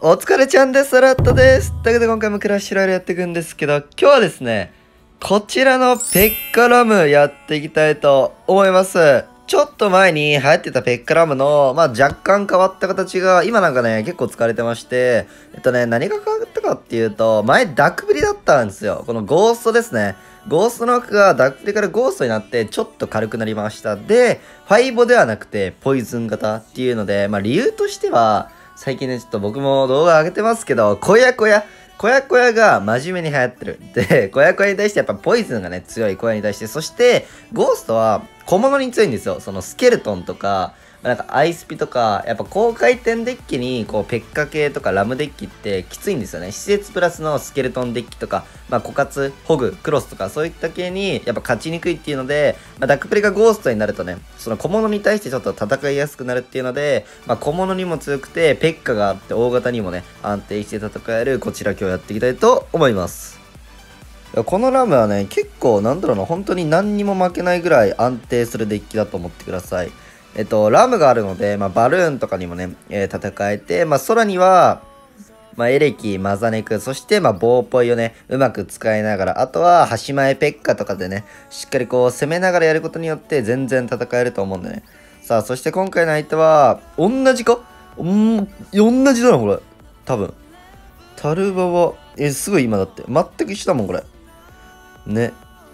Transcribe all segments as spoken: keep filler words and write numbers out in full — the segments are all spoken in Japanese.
お疲れちゃんです。ラットです。ということで今回もクラッシュロイヤルやっていくんですけど、今日はですね、こちらのペッカラムやっていきたいと思います。ちょっと前に流行ってたペッカラムの、まあ若干変わった形が、今なんかね、結構使われてまして、えっとね、何が変わったかっていうと、前ダックブリだったんですよ。このゴーストですね。ゴーストの枠がダックブリからゴーストになって、ちょっと軽くなりました。で、ファイボではなくて、ポイズン型っていうので、まあ理由としては、最近ね、ちょっと僕も動画上げてますけど、こやこや、こやこやが真面目に流行ってる。で、こやこやに対してやっぱポイズンがね、強いこやに対して、そして、ゴーストは小物に強いんですよ。そのスケルトンとか、なんかアイスピとか、やっぱ高回転デッキに、こう、ペッカ系とかラムデッキってきついんですよね。施設プラスのスケルトンデッキとか、まあ、枯渇、ホグ、クロスとか、そういった系に、やっぱ勝ちにくいっていうので、まあ、ダックプレがゴーストになるとね、その小物に対してちょっと戦いやすくなるっていうので、まあ、小物にも強くて、ペッカがあって大型にもね、安定して戦える、こちら今日やっていきたいと思います。このラムはね、結構、なんだろうな、本当に何にも負けないぐらい安定するデッキだと思ってください。えっと、ラムがあるので、まあ、バルーンとかにもね、えー、戦えて、まあ、空には、まあ、エレキ、マザネク、そして、まあ、ボーポイをね、うまく使いながら、あとは、端前ペッカとかでね、しっかりこう、攻めながらやることによって、全然戦えると思うんでね。さあ、そして今回の相手は、同じかうん、同じだな、これ。多分。タルバは、え、すごい今だって。全く一緒だもん、これ。ね。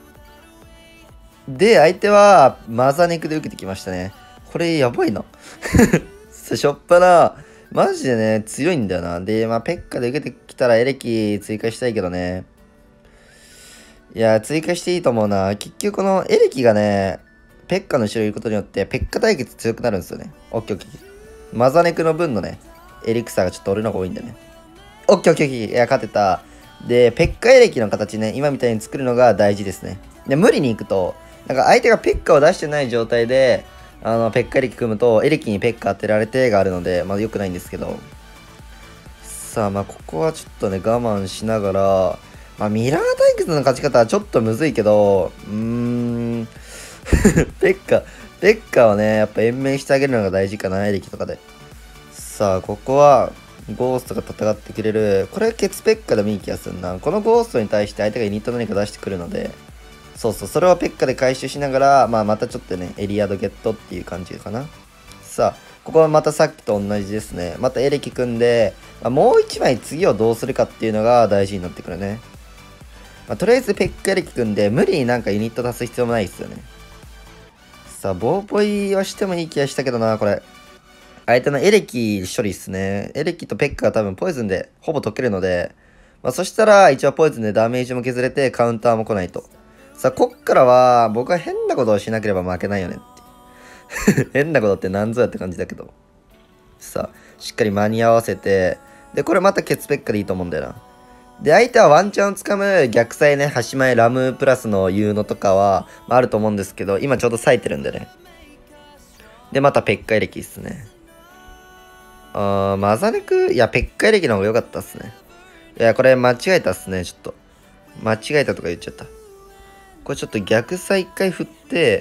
で、相手は、マザネクで受けてきましたね。これやばいな。しょっぱな、マジでね、強いんだよな。で、まあ、ペッカで受けてきたらエレキ追加したいけどね。いや、追加していいと思うな。結局このエレキがね、ペッカの後ろにいることによって、ペッカ対決強くなるんですよね。オッケーオッケー。マザネクの分のね、エリクサーがちょっと俺の方が多いんだね。オッケーオッケーオッケー。いや、勝てた。で、ペッカエレキの形ね、今みたいに作るのが大事ですね。で、無理に行くと、なんか相手がペッカを出してない状態で、あの、ペッカエレキ組むと、エレキにペッカ当てられてがあるので、まあ良くないんですけど。さあ、まあここはちょっとね、我慢しながら、まあミラー対決の勝ち方はちょっとむずいけど、うーん、ペッカ、ペッカはね、やっぱ延命してあげるのが大事かな、エレキとかで。さあ、ここは、ゴーストが戦ってくれる。これ、ケツペッカでもいい気がするな。このゴーストに対して相手がユニット何か出してくるので、そうそう、それをペッカで回収しながら、まあ、またちょっとね、エリアドゲットっていう感じかな。さあ、ここはまたさっきと同じですね。またエレキ組んで、まあ、もう一枚次をどうするかっていうのが大事になってくるね。まあ、とりあえずペッカエレキ組んで、無理になんかユニット足す必要もないですよね。さあ、ボーポイはしてもいい気がしたけどな、これ。相手のエレキ処理っすね。エレキとペッカが多分ポイズンでほぼ解けるので、まあ、そしたら一応ポイズンでダメージも削れてカウンターも来ないと。さあ、こっからは、僕は変なことをしなければ負けないよねって。変なことって何ぞやって感じだけど。さあ、しっかり間に合わせて、で、これまたケツペッカでいいと思うんだよな。で、相手はワンチャンをつかむ逆サイね、端前ラムプラスのユーノとかは、まあ、あると思うんですけど、今ちょうど咲いてるんでね。で、またペッカエレキっすね。あー、マザネク、いや、ペッカエレキの方が良かったっすね。いや、これ間違えたっすね、ちょっと。間違えたとか言っちゃった。これちょっと逆さ一回振って、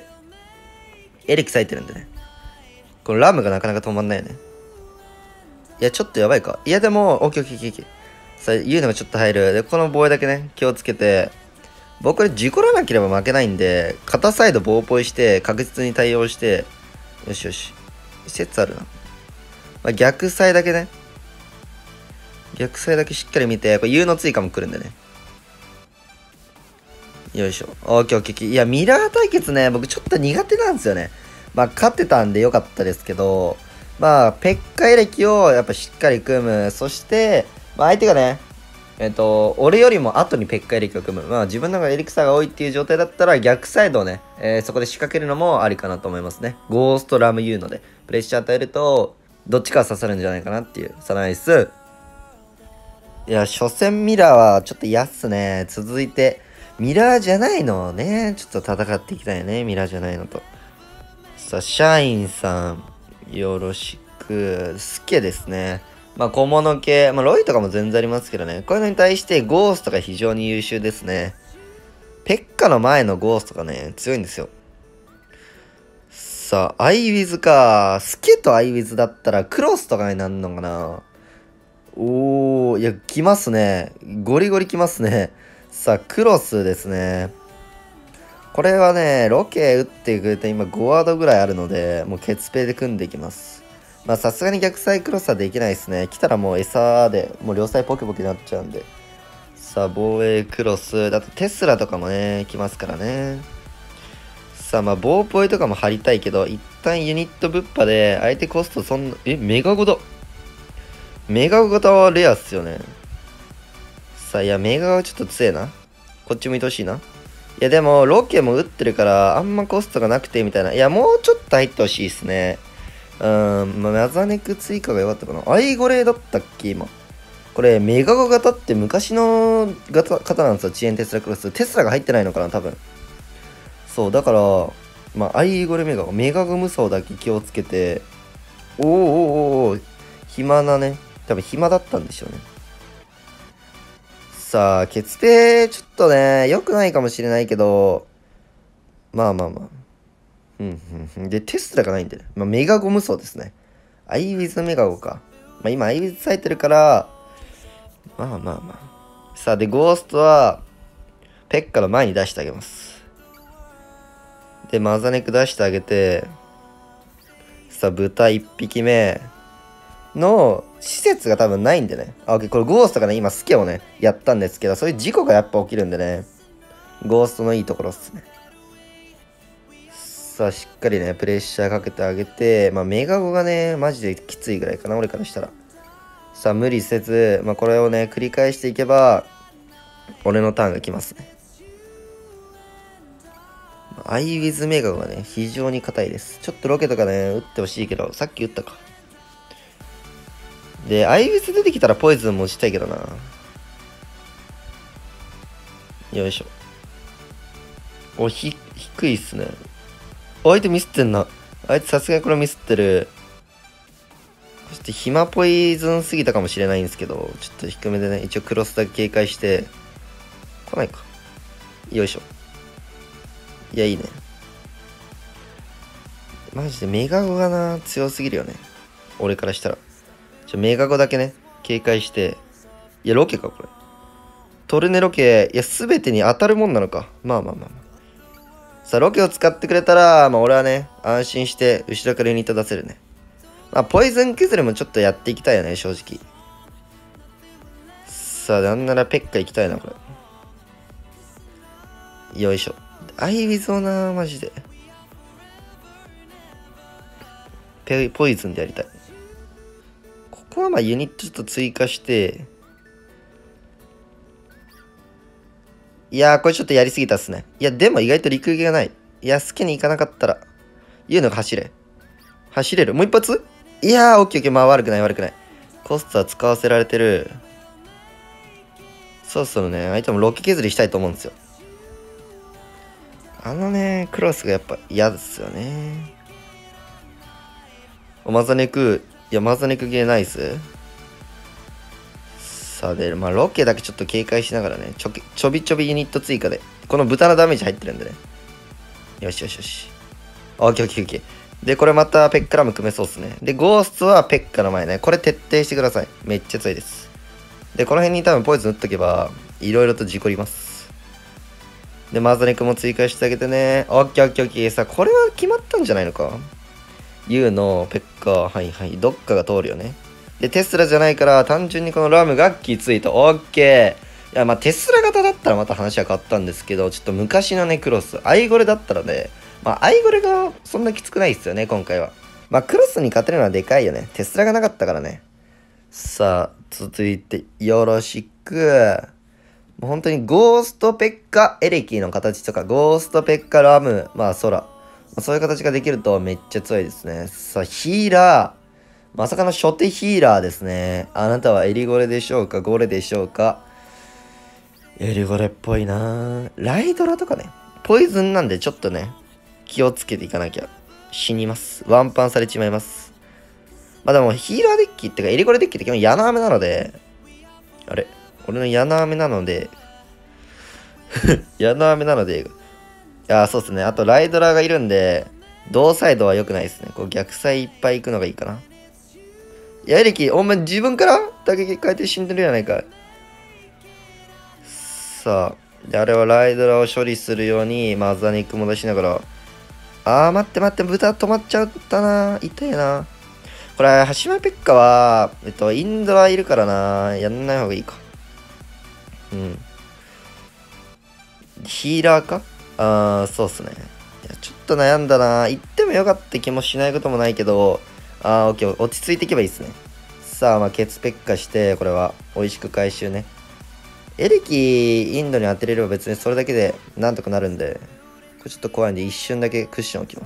エレキ咲いてるんでね。このラムがなかなか止まんないよね。いや、ちょっとやばいか。いや、でも、オッケーオッケーオッケー。さあ、言うのがちょっと入る。で、この防衛だけね、気をつけて。僕これ事故らなければ負けないんで、片サイドボーポイして、確実に対応して、よしよし。説あるな。まあ、逆サイだけね。逆サイだけしっかり見て、これ U の追加も来るんでね。よいしょ。オッケーオッケーオッケー。いや、ミラー対決ね、僕ちょっと苦手なんですよね。まあ、勝ってたんでよかったですけど、まあ、ペッカエレキをやっぱしっかり組む。そして、まあ、相手がね、えっと、俺よりも後にペッカエレキを組む。まあ、自分の方がエリクサが多いっていう状態だったら、逆サイドをね、えー、そこで仕掛けるのもありかなと思いますね。ゴーストラムユーので、プレッシャー与えると、どっちか刺さるんじゃないかなっていう。さあ、ナイス。いや、初戦ミラーはちょっと嫌っすね。続いて、ミラーじゃないのをね、ちょっと戦っていきたいね。ミラーじゃないのと。さあ、シャインさん、よろしく。スケですね。まあ、小物系。まあ、ロイとかも全然ありますけどね。こういうのに対して、ゴーストが非常に優秀ですね。ペッカの前のゴーストがね、強いんですよ。さあ、アイウィズか。スケとアイウィズだったら、クロスとかになるのかな。 おー、いや、来ますね。ゴリゴリ来ますね。さあ、クロスですね。これはね、ロケ打ってくれて今ごワードぐらいあるので、もうケツペイで組んでいきます。まあさすがに逆サイクロスはできないですね。来たらもう餌で、もう両サイポキポキになっちゃうんで。さあ、防衛クロス。だとテスラとかもね、来ますからね。さあ、まあ、棒ポイとかも張りたいけど、一旦ユニットぶっ破で、相手コストそんな、え、メガゴだ。メガゴ型はレアっすよね。さあ、いや、メガゴはちょっと強えな。こっち向いてほしいな。いや、でも、ロケも打ってるから、あんまコストがなくて、みたいな。いや、もうちょっと入ってほしいっすね。うーん、まあ、マザネク追加が良かったかな。アイゴレだったっけ、今。これ、メガゴ型って昔の型型なんですよ。遅延テスラクロス。テスラが入ってないのかな、多分。そう、だから、まあ、アイゴレメガゴ、メガゴ無双だけ気をつけて、おーおーおーおー、暇なね。多分暇だったんでしょうね。さあ、ケツペちょっとね、良くないかもしれないけど、まあまあまあ。うん、うん、うん。で、テスラがないんでね。まあ、メガゴ無双ですね。アイウィズメガゴか。まあ今、アイウィズ咲いてるから、まあまあまあ。さあ、で、ゴーストは、ペッカの前に出してあげます。で、マザネク出してあげて、さあ、豚いっぴきめの施設が多分ないんでね。あ、OK、これゴーストがね、今スケをね、やったんですけど、そういう事故がやっぱ起きるんでね、ゴーストのいいところっすね。さあ、しっかりね、プレッシャーかけてあげて、まあ、メガゴがね、マジできついぐらいかな、俺からしたら。さあ、無理せず、まあ、これをね、繰り返していけば、俺のターンが来ますね。アイウィズメガゴがね、非常に硬いです。ちょっとロケとかね、打ってほしいけど、さっき打ったか。で、アイウィズ出てきたらポイズンもしたいけどな。よいしょ。お、ひ、低いっすね。相手ミスってんな。あいつさすがにこれミスってる。そして暇ポイズンすぎたかもしれないんですけど、ちょっと低めでね、一応クロスだけ警戒して、来ないか。よいしょ。いや、いいね。マジでメガゴがな、強すぎるよね。俺からしたら。ちょ、メガゴだけね、警戒して。いや、ロケか、これ。トルネロケ、いや、すべてに当たるもんなのか。まあまあまあまあ。さあ、ロケを使ってくれたら、まあ俺はね、安心して、後ろからユニット出せるね。まあ、ポイズン削りもちょっとやっていきたいよね、正直。さあ、なんならペッカ行きたいな、これ。よいしょ。アイウィズをな、マジで。ポイズンでやりたい。ここはまあユニットちょっと追加して、いやー、これちょっとやりすぎたっすね。いや、でも意外と陸行きがない。いや、スケに行かなかったら、言うのが走れ。走れる。もう一発いやー、オッケーオッケー。まあ悪くない悪くない。コストは使わせられてる。そろそろね、相手もロケ削りしたいと思うんですよ。あのね、クロスがやっぱ嫌ですよね。おマザネク、いや、マザネクゲーナイス。さあ、で、まあ、ロケだけちょっと警戒しながらね、ちょちょびちょびユニット追加で、この豚のダメージ入ってるんでね。よしよしよし。オッケーオッケーオッケー。で、これまたペッカラム組めそうっすね。で、ゴーストはペッカの前ね。これ徹底してください。めっちゃ強いです。で、この辺に多分ポイズン打っとけば、いろいろと事故ります。で、マザネクも追加してあげてね。オッケーオッケーオッケー。さあ、これは決まったんじゃないのか ?U のペッカー、はいはい。どっかが通るよね。で、テスラじゃないから、単純にこのラムがきついと。オッケー。いや、まあ、テスラ型だったらまた話は変わったんですけど、ちょっと昔のね、クロス、アイゴレだったらね、まあ、アイゴレがそんなきつくないですよね、今回は。まあ、クロスに勝てるのはでかいよね。テスラがなかったからね。さあ、続いて、よろしく。もう本当にゴーストペッカエレキの形とか、ゴーストペッカラム、まあ、空。まあ、そういう形ができるとめっちゃ強いですね。さあ、ヒーラー。まさかの初手ヒーラーですね。あなたはエリゴレでしょうかゴレでしょうかエリゴレっぽいなライドラとかね。ポイズンなんでちょっとね、気をつけていかなきゃ死にます。ワンパンされちまいます。まあでもヒーラーデッキってかエリゴレデッキって基本矢の雨なので、あれ俺の矢の雨なので、矢の雨なので、いや、そうですね。あとライドラがいるんで、同サイドは良くないですね。こう逆サイいっぱい行くのがいいかな。いいや、エレキ、お前自分から打撃変えて死んでるやないかい。さあ、で、あれはライドラを処理するように、マザニック戻しながら、あー、待って待って、豚止まっちゃったな。痛いな。これ、ハシマペッカは、えっと、インドはいるからな。やんない方がいいか。うん。ヒーラーかあー、そうっすね。いや、ちょっと悩んだな。行ってもよかった気もしないこともないけど、あー、オッケー、落ち着いていけばいいっすね。さあ、まあ、ケツペッカして、これは、美味しく回収ね。エレキ、インドに当てれれば別にそれだけでなんとかなるんで、これちょっと怖いんで、一瞬だけクッション置きます。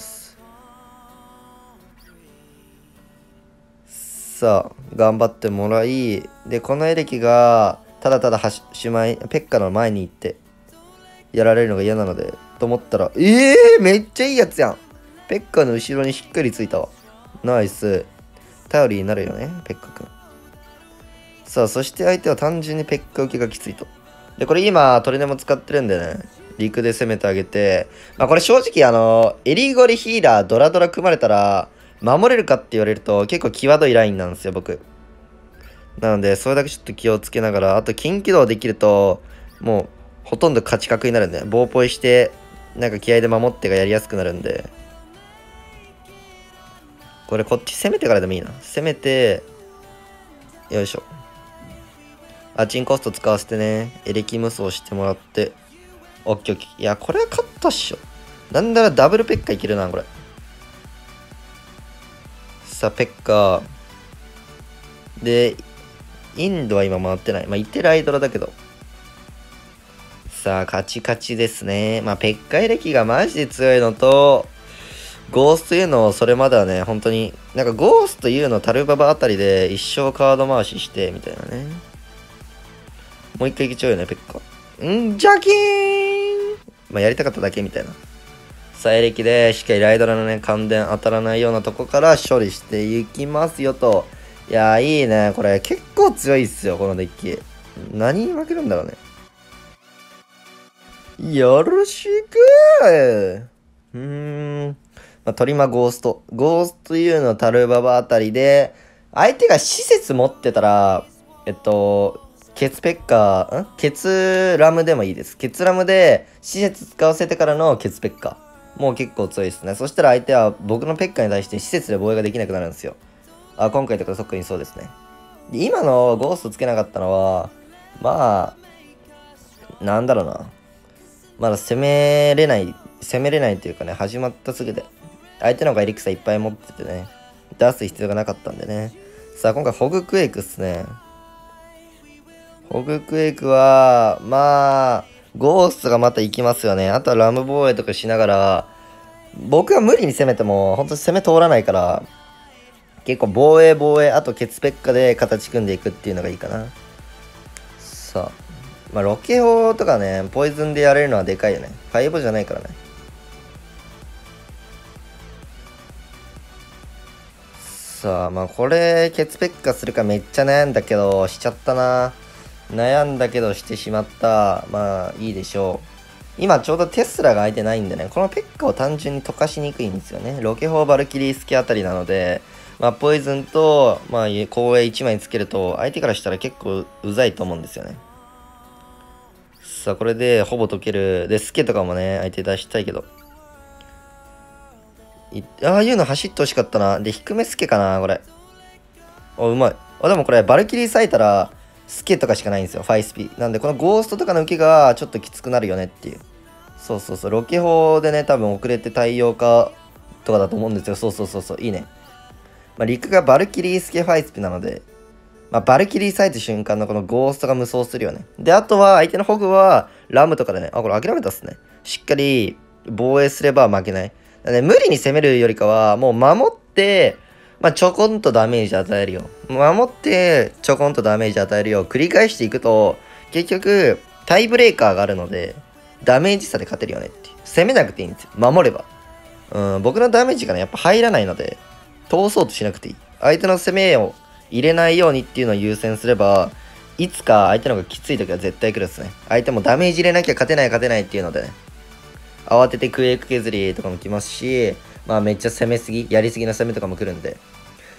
さあ、頑張ってもらい、で、このエレキが、ただただはし、しまい、ペッカの前に行って、やられるのが嫌なので、と思ったら、ええー、めっちゃいいやつやん。ペッカの後ろにしっかりついたわ。ナイス。頼りになるよね、ペッカくん。さあ、そして相手は単純にペッカ受けがきついと。で、これ今、トレネも使ってるんでね、陸で攻めてあげて、まあこれ正直あの、エリゴリヒーラードラドラ組まれたら、守れるかって言われると結構際どいラインなんですよ、僕。なので、それだけちょっと気をつけながら、あと近機動できると、もう、ほとんど勝ち確になるんで、棒ポイして、なんか気合で守ってがやりやすくなるんで、これこっち攻めてからでもいいな。攻めて、よいしょ。アチンコスト使わせてね、エレキ無双してもらって、オッケーオッケー。いや、これは勝ったっしょ。なんならダブルペッカいけるな、これ。さあ、ペッカで、インドは今回ってない。まあ、いてライドラだけど。さあ、カチカチですね。まあ、ペッカエレキがマジで強いのと、ゴーストいうのをそれまではね、本当に、なんかゴーストいうのタルババあたりで一生カード回しして、みたいなね。もう一回いけちゃうよね、ペッカ。んジャキーンまあ、やりたかっただけみたいな。さあ、エレキでしっかりライドラのね、感電当たらないようなとこから処理していきますよと。いやー、いいね。これ結構強いっすよ、このデッキ。何に負けるんだろうね。よろしくーうーん。まあ、トリマゴースト。ゴースト U のタルババあたりで、相手が施設持ってたら、えっと、ケツペッカー、んケツラムでもいいです。ケツラムで施設使わせてからのケツペッカー。もう結構強いですね。そしたら相手は僕のペッカーに対して施設で防衛ができなくなるんですよ。あ、今回とか特にそうですね。で、今のゴーストつけなかったのは、まあ、なんだろうな。まだ攻めれない、攻めれないというかね、始まったすぐで。相手の方がエリクサいっぱい持っててね、出す必要がなかったんでね。さあ、今回ホグクエイクっすね。ホグクエイクは、まあ、ゴーストがまた行きますよね。あとはラム防衛とかしながら、僕は無理に攻めても、本当に攻め通らないから、結構防衛防衛、あとケツペッカで形組んでいくっていうのがいいかな。さあ、まあロケ砲とかね、ポイズンでやれるのはでかいよね。ファイボじゃないからね。さあ、まあこれ、ケツペッカするかめっちゃ悩んだけど、しちゃったな。悩んだけどしてしまった。まあいいでしょう。今ちょうどテスラが空いてないんでね、このペッカを単純に溶かしにくいんですよね。ロケ砲バルキリースキあたりなので、まあポイズンと、まあ光栄いちまいつけると、相手からしたら結構うざいと思うんですよね。さあ、これでほぼ解ける。で、スケとかもね、相手出したいけど。いああいうの走ってほしかったな。で、低めスケかな、これ。お、うまい。あ、でもこれ、バルキリー咲いたら、スケとかしかないんですよ、ファイスピ。なんで、このゴーストとかの受けがちょっときつくなるよねっていう。そうそうそう、ロケ砲でね、多分遅れて対応かとかだと思うんですよ。そうそうそうそう、いいね。まあ、陸がバルキリースケファイスピなので、まあ、バルキリー咲いた瞬間のこのゴーストが無双するよね。で、あとは相手のホグはラムとかでね、あ、これ諦めたっすね。しっかり防衛すれば負けない。だね、無理に攻めるよりかは、もう守って、まあ、ちょこんとダメージ与えるよ。守って、ちょこんとダメージ与えるよう繰り返していくと、結局、タイブレーカーがあるので、ダメージ差で勝てるよねっていう。攻めなくていいんですよ。守れば。うん、僕のダメージがね、やっぱ入らないので、通そうとしなくていい。相手の攻めを入れないようにっていうのを優先すれば、いつか相手の方がきつい時は絶対来るっすね。相手もダメージ入れなきゃ勝てない勝てないっていうのでね。慌ててクエイク削りとかも来ますし、まあめっちゃ攻めすぎ、やりすぎな攻めとかも来るんで。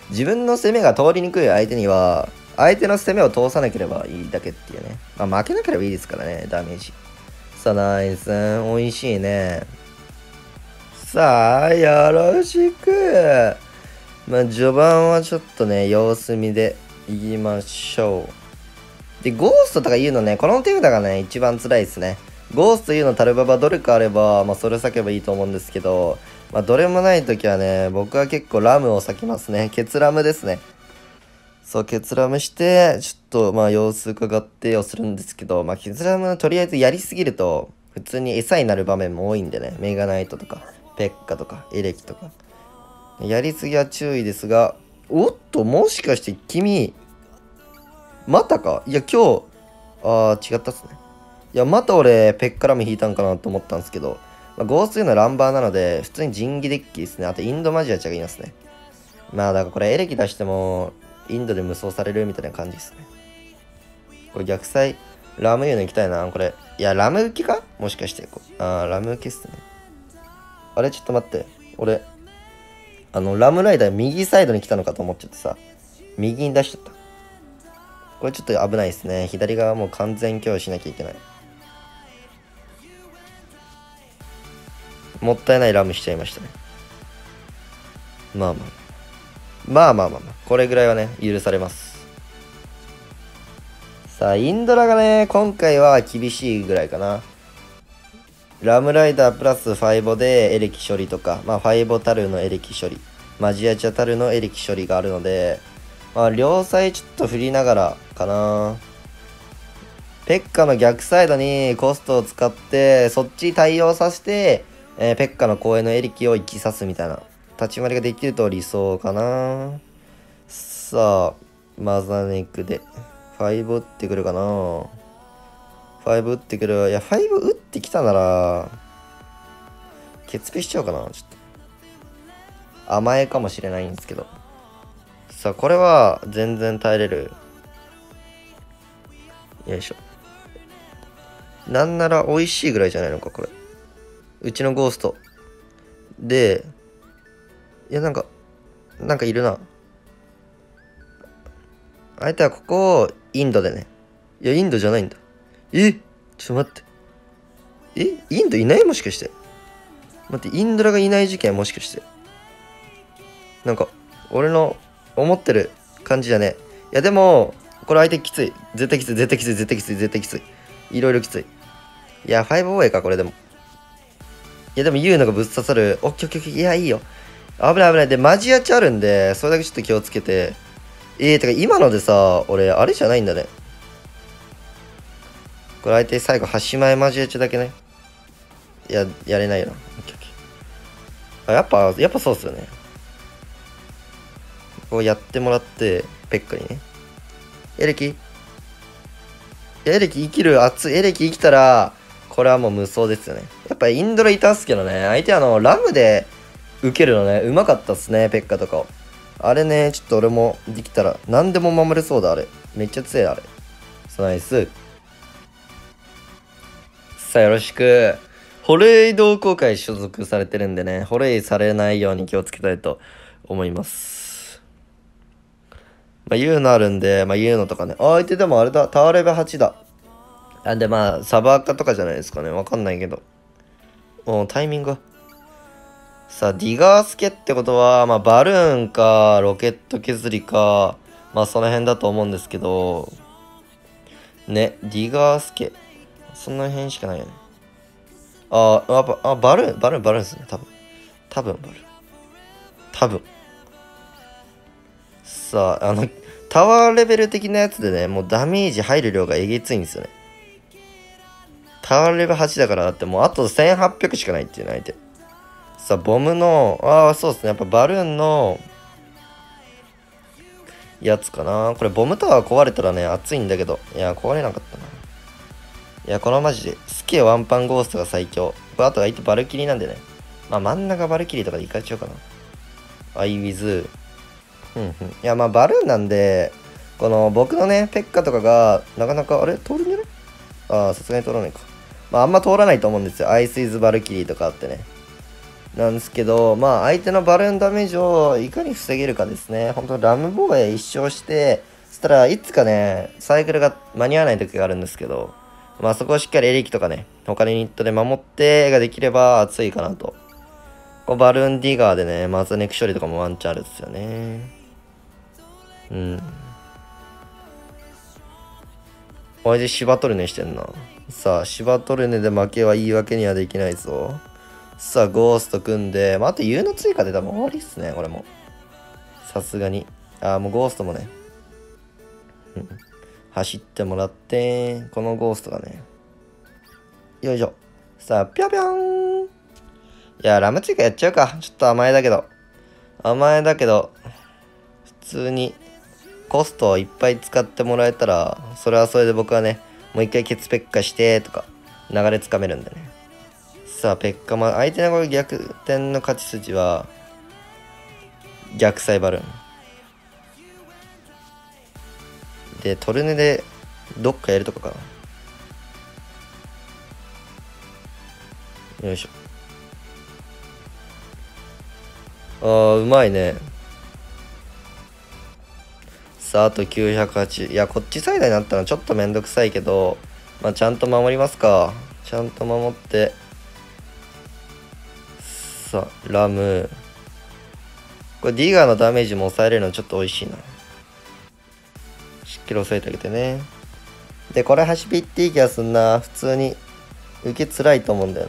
自分の攻めが通りにくい相手には、相手の攻めを通さなければいいだけっていうね。まあ負けなければいいですからね、ダメージ。さあ、ナイス。美味しいね。さあ、よろしく。まあ序盤はちょっとね、様子見でいきましょう。で、ゴーストとか言うのね、この手札がね、一番辛いですね。ゴースト言うのタルババどれかあれば、まあそれ避けばいいと思うんですけど、まあどれもないときはね、僕は結構ラムを避けますね。ケツラムですね。そう、ケツラムして、ちょっとまあ様子伺ってをするんですけど、まあケツラムとりあえずやりすぎると、普通に餌になる場面も多いんでね、メガナイトとか、ペッカとか、エレキとか。やりすぎは注意ですが、おっと、もしかして君、またかいや、今日、あー、違ったっすね。いや、また俺、ペッカラム引いたんかなと思ったんですけど、まあ、ゴーストいうのはランバーなので、普通にジンギデッキですね。あと、インドマジアチャがいますね。まあ、だからこれ、エレキ出しても、インドで無双されるみたいな感じですね。これ、逆サイ、ラムユーの行きたいな、これ。いや、ラム受けかもしかして。あー、ラム受けっすね。あれ、ちょっと待って。俺、あの、ラムライダー右サイドに来たのかと思っちゃってさ、右に出しちゃった。これちょっと危ないですね。左側もう完全強しなきゃいけない。もったいないラムしちゃいましたね。まあまあ。まあまあまあまあ。これぐらいはね、許されます。さあ、インドラがね、今回は厳しいぐらいかな。ラムライダープラスファイボでエレキ処理とか、まあファイボタルのエレキ処理、マジアチャタルのエレキ処理があるので、まあ両サイちょっと振りながらかな。ペッカの逆サイドにコストを使って、そっち対応させて、えー、ペッカの公園のエレキを生きさすみたいな立ち回りができると理想かな。さあ、マザネクで。ファイブ打ってくるかな。ファイブ打ってくる。いや、ファイブ打ってきたなら、ケツペしちゃおうかな。ちょっと。甘えかもしれないんですけど。さあ、これは全然耐えれる。よいしょ。なんなら美味しいぐらいじゃないのか、これ。うちのゴースト。で、いや、なんか、なんかいるな。相手はここをインドでね。いや、インドじゃないんだ。えちょっと待って。えインドいないもしかして。待って、インドラがいない事件もしかして。なんか、俺の思ってる感じじゃねえ。いや、でも、これ相手きつい。絶対きつい、絶対きつい、絶対きつい、絶対きつい。いろいろきつい。いや、ファイブオーエーか、これでも。いや、でも言うのがぶっ刺さる。オッケーオッケーオッケー。いや、いいよ。危ない危ない。で、マジアチあるんで、それだけちょっと気をつけて。えー、てか今のでさ、俺、あれじゃないんだね。これ相手最後、端前マジアチだけね。いや、やれないよな。オッケーオッケー。あ、やっぱ、やっぱそうっすよね。こうやってもらって、ペッカにね。エレキエレキ生きる、熱い。エレキ生きたら、これはもう無双ですよね。やっぱインドラいたっすけどね。相手あの、ラムで受けるのね、うまかったっすね、ペッカとかを。あれね、ちょっと俺もできたら、何でも守れそうだ、あれ。めっちゃ強い、あれ。ナイス。さあ、よろしく。ホレイ同好会所属されてるんでね、ホレイされないように気をつけたいと思います。まあ、言うのあるんで、まあ、言うのとかね。あ、相手でもあれだ、タワーレベはちだ。なんでまあ、サバアカとかじゃないですかね。わかんないけど。もうタイミングは。さあ、ディガースケってことは、まあ、バルーンか、ロケット削りか、まあ、その辺だと思うんですけど、ね、ディガースケ。その辺しかないよね。あー、あ、あ、バルーン、バルーン、バルーンですね、多分。多分、バルーン。多分。さあ、あの、タワーレベル的なやつでね、もうダメージ入る量がえげついんですよね。タワーレベルはちだから、だってもうあとせんはっぴゃくしかないっていうの相手。さあ、ボムの、ああ、そうですね。やっぱバルーンの、やつかな。これ、ボムタワー壊れたらね、熱いんだけど。いや、壊れなかったな。いや、このマジで、スケワンパンゴーストが最強。これ、あと相手バルキリーなんでね。まあ、真ん中バルキリーとかでいかれちゃうかな。アイウィズ。うんうん。いや、まあ、バルーンなんで、この、僕のね、ペッカとかが、なかなか、あれ通るんじゃない？ああ、さすがに通らないか。まあ、あんま通らないと思うんですよ。アイスイズバルキリーとかあってね。 なんですけど、まあ相手のバルーンダメージをいかに防げるかですね。本当ラム防衛一生して、そしたらいつかね、サイクルが間に合わない時があるんですけど、まあそこをしっかりエレキとかね、他のユニットで守ってができれば熱いかなと。こうバルーンディガーでね、マザネク処理とかもワンチャンあるんですよね。うん。おいでシバトルネしてんな。さあ、シバトルネで負けは言い訳にはできないぞ。さあ、ゴースト組んで、まあ、あと U の追加で多分終わりっすね、これも。さすがに。ああ、もうゴーストもね。うん。走ってもらって、このゴーストがね。よいしょ。さあ、ぴょぴょーん。いや、ラム追加やっちゃうか。ちょっと甘えだけど。甘えだけど、普通にコストをいっぱい使ってもらえたら、それはそれで僕はね、もう一回ケツペッカしてとか、流れつかめるんでね。さあ、ペッカマ、相手のこれ逆転の勝ち筋は、逆サイバルーン。で、トルネでどっかやるとかかな。よいしょ。あー、うまいね。さあ、あときゅうひゃくはち。いや、こっちサイドになったのちょっとめんどくさいけど、まあ、ちゃんと守りますか。ちゃんと守って。さあ、ラム。これディガーのダメージも抑えれるのちょっと美味しいな。しっかり抑えてあげてね。で、これ走りっていい気がすんな。普通に受けづらいと思うんだよ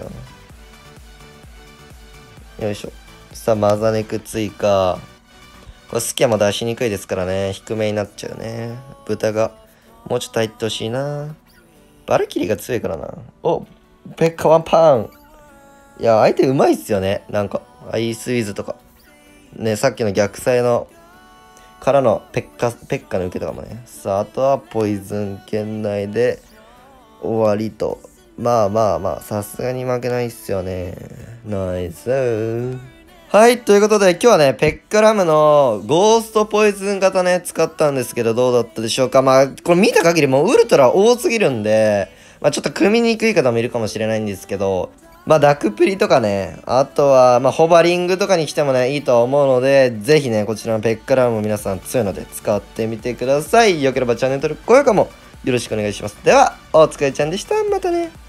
な。よいしょ。さあ、マザネク追加。これスキャも出しにくいですからね。低めになっちゃうね。豚がもうちょっと入ってほしいな。バルキリーが強いからな。お、ペッカワンパン。いや、相手うまいっすよね。なんか、アイスウィズとか。ね、さっきの逆サイのからのペッカ、ペッカの受けとかもね。さあ、あとはポイズン圏内で終わりと。まあまあまあ、さすがに負けないっすよね。ナイスー。はい、ということで今日はね、ペッカラムのゴーストポイズン型ね、使ったんですけど、どうだったでしょうか。まあ、これ見た限りもうウルトラ多すぎるんで、まあちょっと組みにくい方もいるかもしれないんですけど、まあダクプリとかね、あとはまあホバリングとかに来てもね、いいとは思うので、ぜひね、こちらのペッカラムも皆さん強いので使ってみてください。よければチャンネル登録、高評価もよろしくお願いします。では、お疲れちゃんでした。またね。